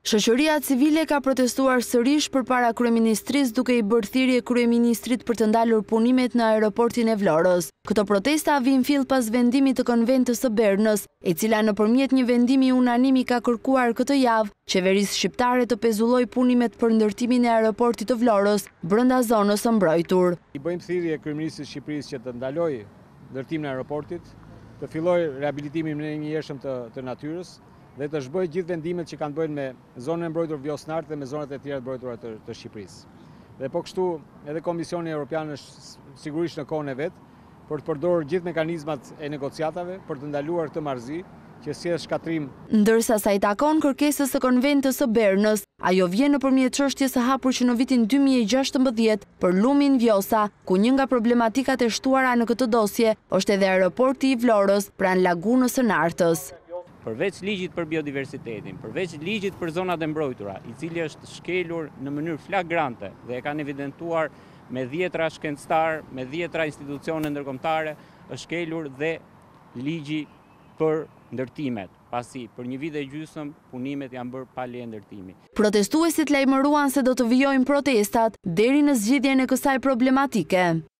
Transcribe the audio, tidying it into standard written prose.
Shoqëria civile ka protestuar sërish përpara kryeministrisë duke I bërë thirrje kryeministrit për të ndalur punimet në aeroportin e Vlorës. Këto protesta vijnë fill pas vendimit të konventës së Bernës, e cila nëpërmjet një vendimi unanim ka kërkuar këtë javë qeverisë shqiptare të pezullojë punimet për ndërtimin e aeroportit të Vlorës brenda zonës së mbrojtur. I bëjmë thirrje kryeministrit të Shqipërisë që të ndalojë ndërtimin e aeroportit, të fillojë rehabilitimin në njëhershëm të natyrës, dhe të zhbojë gjithë vendimet që kanë bëjnë me zonën e mbrojtur Vjosnart dhe me zonat e tjera të mbrojtura të Shqipërisë. Dhe po kështu edhe Komisioni Evropian është sigurisht në kohën e vet për të përdorur gjithë mekanizmat e negociatave për të ndaluar këtë marrëzi që sjell shkatrim. Ndërsa sa I takon kërkesës së konventës së Bernës, ajo vjen nëpërmjet çështjes së hapur që në vitin 2016 për lumin Vjosa, ku një nga problematikat e shtuara në këtë dosje është edhe aeroporti I Vlorës pranë lagunës së Nartës. Përveç ligjit për biodiversitetin, përveç ligjit për zonat e mbrojtura, I cili është shkelur në mënyrë flagrante dhe e kanë evidentuar me 10 shkencëtar, me 10 institucione ndërkombëtare, është shkelur dhe ligji për ndërtimet, pasi për një vit e gjysmë punimet janë bërë pa leje ndërtimi. Protestuesit lajmëruan se do të vijojnë protestat deri në zgjidhjen e kësaj problematike.